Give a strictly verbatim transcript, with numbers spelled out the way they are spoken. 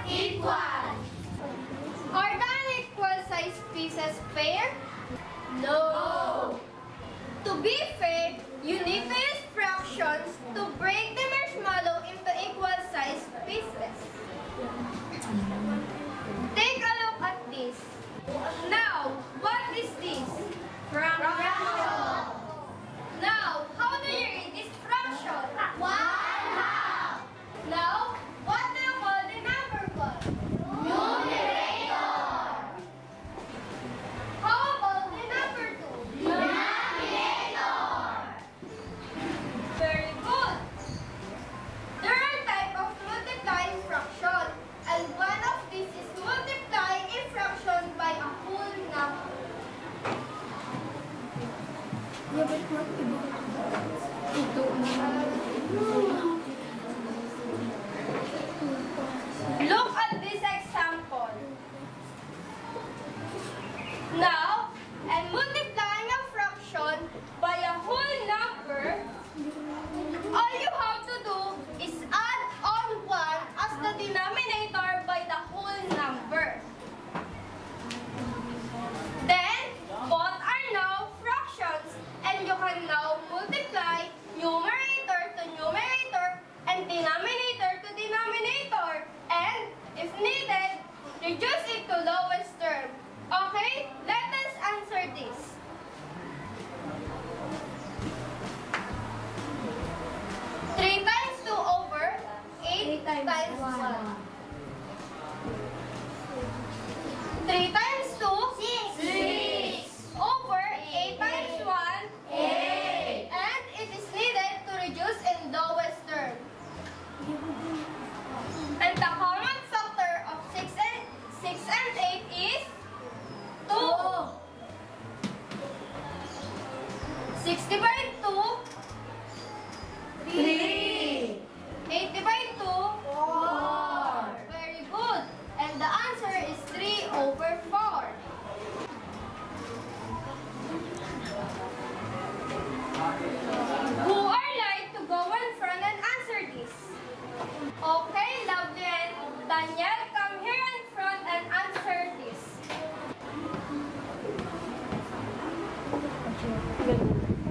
Equal. Are the unequal size pieces fair? No. To be fair, you need to use fractions to break the marshmallow into equal size pieces. Take a look at this. Now, what is this? Fraction. Now, how do you read this fraction? One half. Now, what do you call the number one? Numerator. How about the number two? Denominator. Very good. There are types of multiplying fraction, and one of these is multiplying a fraction by a whole number. Look at this example. Now, and multiplying a fraction by a whole number, all you have to do is add on one as the denominator by the whole number. Then, both are now fractions, and you can now multiply numerator to numerator and denominator to denominator, and, if needed, reduce it to lowest term. Okay, let us answer this. three times two over eight times one. three times two? Six. Over eight times one? Eight. And it is needed to reduce in lowest term. And the common factor of six and six and eight is two. six divided two? Three. eight divided two? Four. Very good. And the answer is three over four. Who are like to go in front and answer this? Okay, lovely. And Daniel, come here in front and answer this.